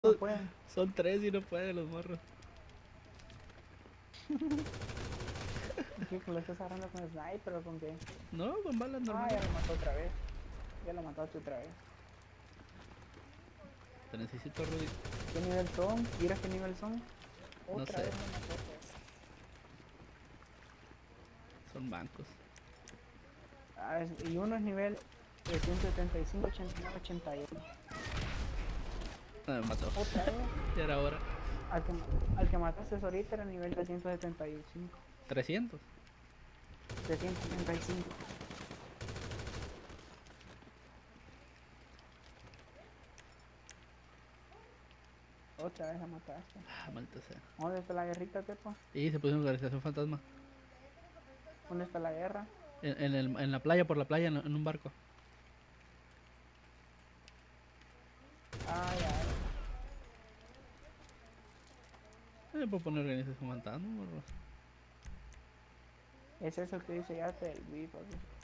No pueden. Son tres y no pueden los morros. ¿Qué lo estás agarrando con sniper o con qué? No, con balas Ah, normales. ya lo mató otra vez. Ya lo mataste otra vez. Te necesito, Rudy. ¿Qué nivel son? ¿Mira qué nivel son? No Otra sé, vez lo mató. son bancos. Ah, y uno es nivel 175, 89, 81. No, me mató. Otra vez. Ya era hora. Al que, al que mataste ahorita era nivel 375. 300. 375. Otra vez la mataste. Ah, maldita sea. ¿Dónde está la guerrita, Tepo? Y se puso en organización fantasma. ¿Dónde está la guerra? En la playa, por la playa, en un barco. Ah, ya. Puedo poner organización fantasma, morro. Es eso que dice ya del VIP.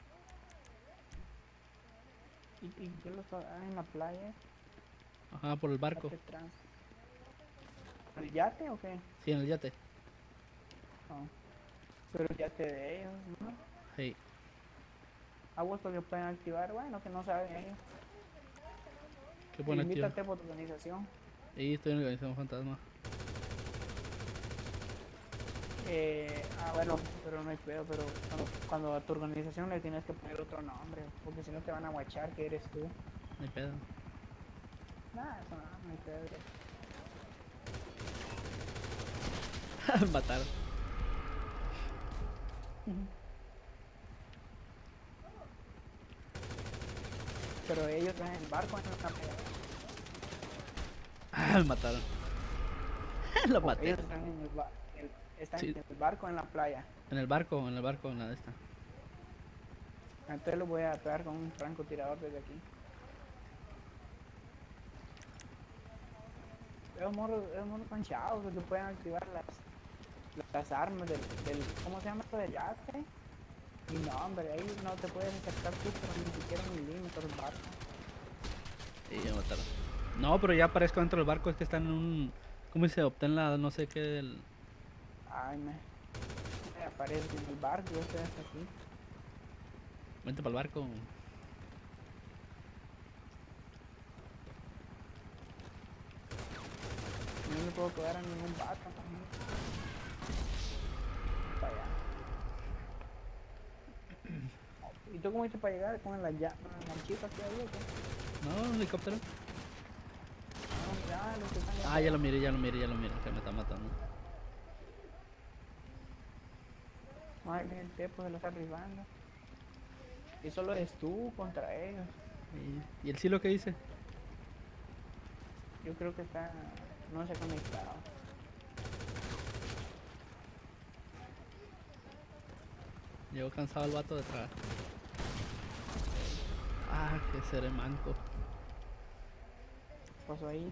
¿Y qué lo está en la playa? Ajá, por el barco. Yate trans. ¿El yate o qué? Sí, en el yate. No. Pero el yate de ellos, ¿no? Sí. Aguas que pueden activar, bueno, que no saben ellos. ¿Qué pone activo? Invítate por tu organización. Y estoy en organización fantasma. Bueno, pero no hay pedo, pero cuando a tu organización le tienes que poner otro nombre, porque si no te van a guachar que eres tú. No hay pedo. Nada, eso no hay pedo. Me mataron. Pero ellos están en el barco, en la playa. Ah, me mataron. Lo maté. Ellos están en están Sí, en el barco en la playa. en el barco, en la de esta. Entonces lo voy a pegar con un francotirador desde aquí. Esos morros panchados que pueden activar las armas ¿cómo se llama esto del yate? Y no, hombre, ahí no te puedes acercar tú, pero ni siquiera un milímetro del barco. Y ya me mataron. No, pero ya aparezco dentro del barco, es que están en un... ¿Cómo se obtén la no sé qué del... Ay, me aparece en el barco, yo estoy hasta aquí. Vente para el barco. No me puedo quedar en ningún barco, también. Para allá. ¿Y tú cómo hiciste para llegar con la lanchita que había? No, un helicóptero. No, mira, los que están allá Ah, para ya lo allá. miré, ya lo miré, ya lo miré, que me está matando. Ay, mira, el Tepo se lo está arribando. Y solo eres tú contra ellos. ¿Y el silo qué dice? Yo creo que está, no se ha conectado. Llegó cansado el vato detrás. Ah, que seré manco. ¿Qué pasó ahí?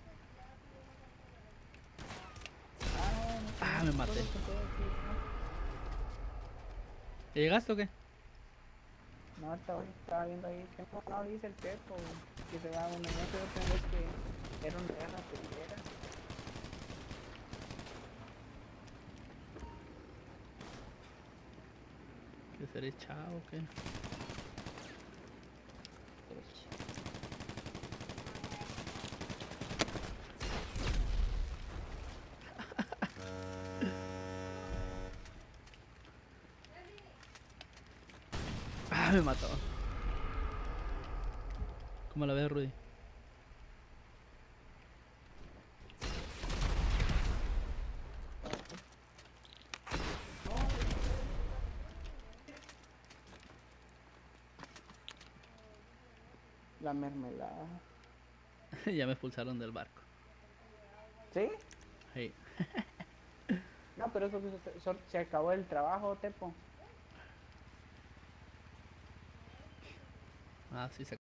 Ah, No me sé maté. todo que aquí, ¿Ya llegaste o qué? ¿no? No, estaba viendo ahí que no dice el Tepo, que se va a una, no sé, pensé que era una guerra primera. ¿Que seré chao o qué? Ah, me mató. ¿Cómo la ves, Rudy? La mermelada. Ya me expulsaron del barco. ¿Sí? Hey. No, pero eso que se acabó el trabajo, Tepo. Ah, sí, se